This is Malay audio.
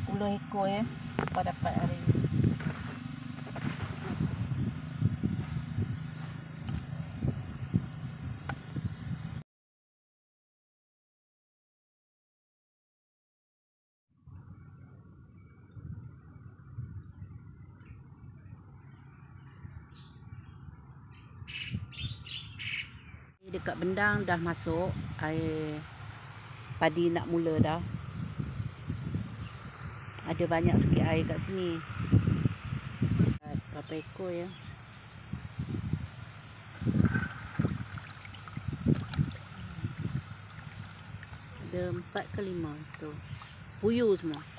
10 ekor ya. Apa dapat hari ni. Dekat bendang dah masuk air padi, nak mula dah. Ada banyak sikit air kat sini. Berapa ekor ya? Ada 4 ke 5 tu. Puyuh semua.